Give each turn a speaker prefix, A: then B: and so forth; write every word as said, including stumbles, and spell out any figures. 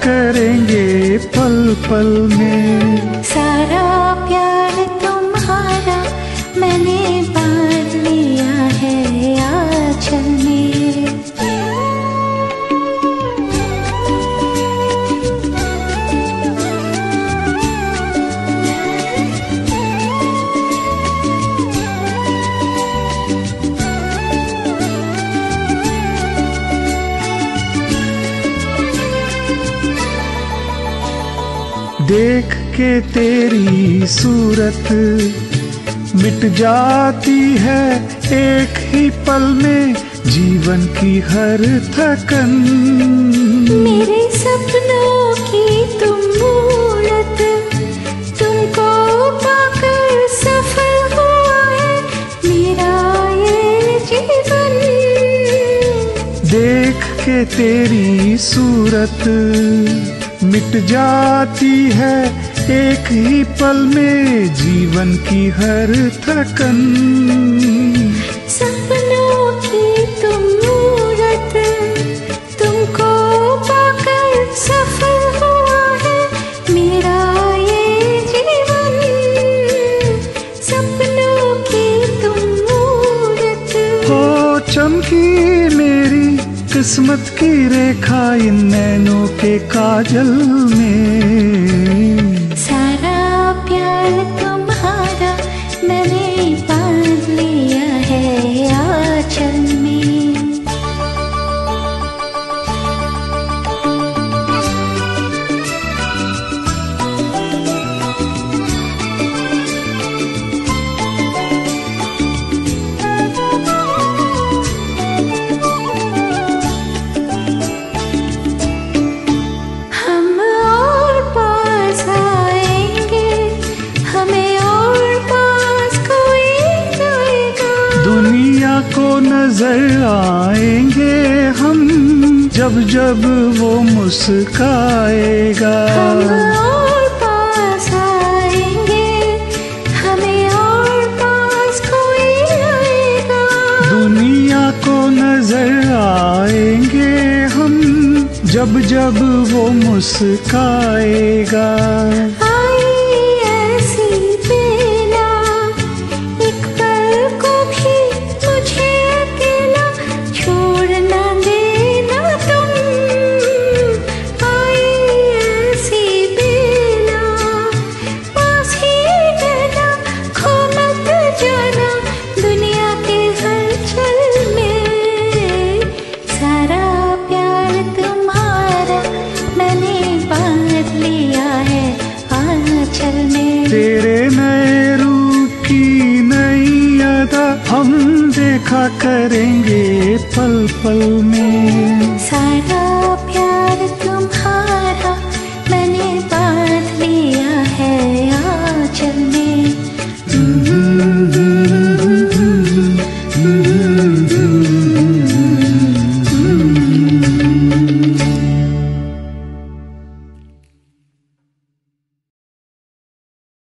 A: करेंगे पल पल में।
B: सारा प्यार तुम्हारा मैंने बांध लिया है आंचल में।
A: देख के तेरी सूरत मिट जाती है एक ही पल में जीवन की हर थकन।
B: मेरे सपनों की तुम मूरत, तुमको पाकर सफल हुआ है मेरा ये जीवन।
A: देख के तेरी सूरत मिट जाती है एक ही पल में जीवन की हर थकन।
B: सपनों की तुम मूरत, तुमको पाकर सफल हुआ है मेरा ये जीवन। सपनों की तुम मूरत।
A: हो चमकी मेरी किस्मत की रेखा इन नैनों के काजल में।
B: सारा प्यार तुम्हारा मैंने बांध लिया है आंचल में।
A: को नजर आएंगे हम जब जब वो मुस्काएगा।
B: हम और पास आएंगे, हमें और पास कोई आएगा।
A: दुनिया को नजर आएंगे हम जब जब वो मुस्काएगा। तेरे नए रूप की नई अदा हम देखा करेंगे पल पल में।
B: सारा